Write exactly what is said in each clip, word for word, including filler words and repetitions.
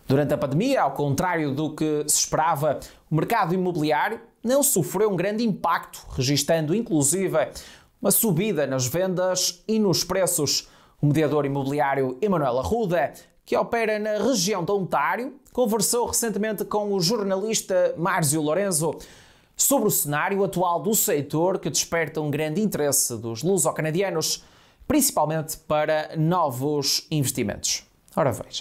Durante a pandemia, ao contrário do que se esperava, o mercado imobiliário não sofreu um grande impacto, registando inclusive uma subida nas vendas e nos preços. O mediador imobiliário Emanuel Arruda, que opera na região de Ontário, conversou recentemente com o jornalista Márcio Lorenzo sobre o cenário atual do setor, que desperta um grande interesse dos luso-canadianos, principalmente para novos investimentos. Ora veja.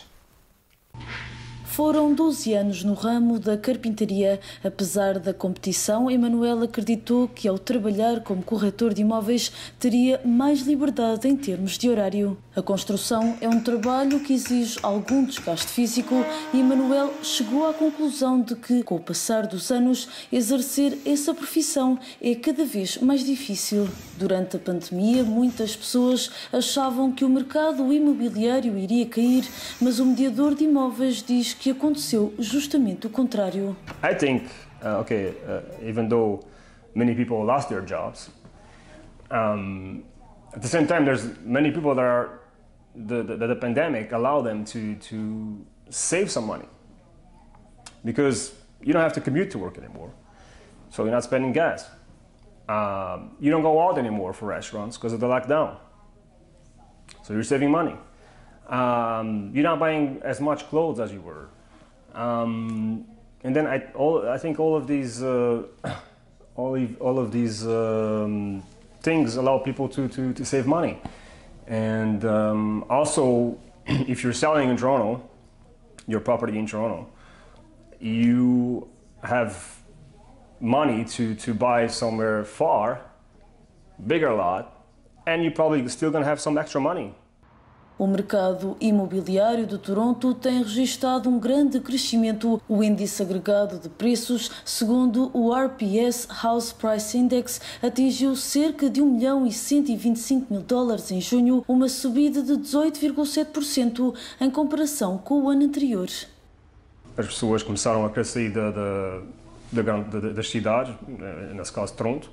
Foram doze anos no ramo da carpintaria. Apesar da competição, Emanuel acreditou que, ao trabalhar como corretor de imóveis, teria mais liberdade em termos de horário. A construção é um trabalho que exige algum desgaste físico e Emanuel chegou à conclusão de que, com o passar dos anos, exercer essa profissão é cada vez mais difícil. Durante a pandemia, muitas pessoas achavam que o mercado imobiliário iria cair, mas o mediador de imóveis diz que que aconteceu justamente o contrário. I think, uh, okay, uh, even though many people lost their jobs, um, at the same time, there's many people that are the the, the pandemic allowed them to to save some money because you don't have to commute to work anymore, so you're not spending gas. Um, you don't go out anymore for restaurants because of the lockdown, so you're saving money. Um, you're not buying as much clothes as you were, um, and then I, all, I think all of these, uh, all, all of these um, things allow people to, to, to save money, and um, also, if you're selling in Toronto, your property in Toronto, you have money to to buy somewhere far, bigger lot, and you're probably still going to have some extra money. O mercado imobiliário de Toronto tem registrado um grande crescimento. O índice agregado de preços, segundo o R P S House Price Index, atingiu cerca de um milhão e cento e vinte e cinco mil dólares em junho, uma subida de dezoito vírgula sete por cento em comparação com o ano anterior. As pessoas começaram a querer sair da, da, da, da, das cidades, nesse caso Toronto,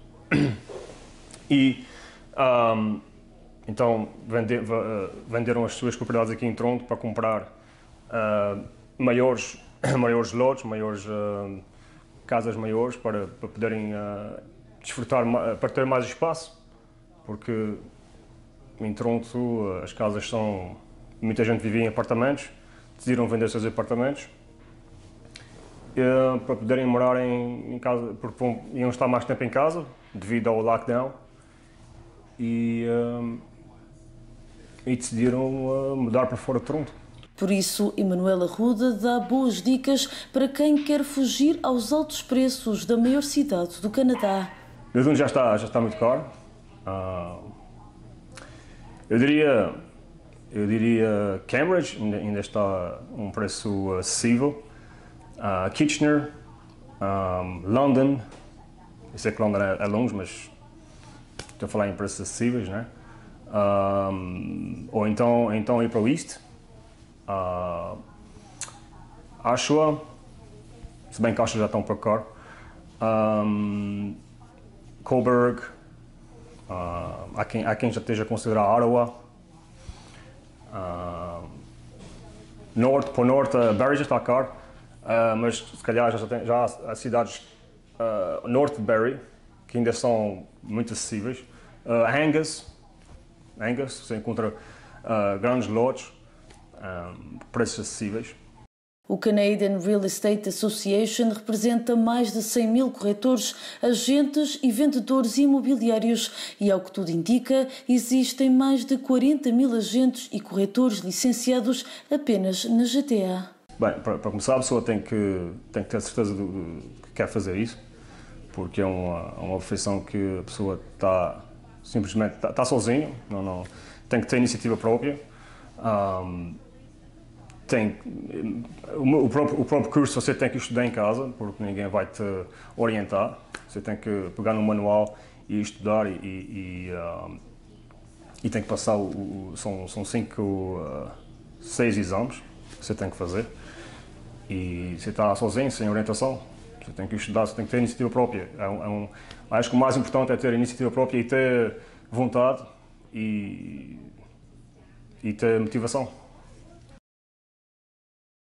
e um, então vender, venderam as suas propriedades aqui em Toronto para comprar uh, maiores, maiores lotes, maiores uh, casas maiores para, para poderem uh, desfrutar, para ter mais espaço, porque em Toronto uh, as casas são, muita gente vivia em apartamentos, decidiram vender seus apartamentos uh, para poderem morar em, em casa, porque vão, iam estar mais tempo em casa devido ao lockdown e uh, e decidiram uh, mudar para fora de Toronto. Por isso, Emanuel Arruda dá boas dicas para quem quer fugir aos altos preços da maior cidade do Canadá. Lisbon já está, já está muito caro. Uh, eu diria, eu diria Cambridge ainda, ainda está um preço acessível. Uh, Kitchener, um, London, eu sei que London é, é longe, mas estou a falar em preços acessíveis, né? Um, ou então, então ir para o East, uh, Oshawa, se bem que Oshawa já está um pouco caro, um, Coburg, uh, há, quem, há quem já esteja a considerar Ottawa, uh, norte, para o norte, uh, Barrie já está caro, uh, mas se calhar já, tem, já há cidades uh, norte de Barrie que ainda são muito acessíveis, uh, Angus, Angus, você encontra uh, grandes lotes, um, preços acessíveis. O Canadian Real Estate Association representa mais de cem mil corretores, agentes e vendedores imobiliários e, ao que tudo indica, existem mais de quarenta mil agentes e corretores licenciados apenas na G T A. Bem, para, para começar, a pessoa tem que, tem que ter certeza do, do, que quer fazer isso, porque é uma, uma profissão que a pessoa está simplesmente está tá sozinho, não, não, tem que ter iniciativa própria. Um, tem, o, o, próprio, o próprio curso você tem que estudar em casa, porque ninguém vai te orientar. Você tem que pegar no manual e estudar e, e, e, um, e tem que passar, o, o, são, são cinco, uh, seis exames que você tem que fazer. E você está sozinho, sem orientação. Você tem que estudar, você tem que ter iniciativa própria. É um, é um, acho que o mais importante é ter iniciativa própria e ter vontade e, e ter motivação.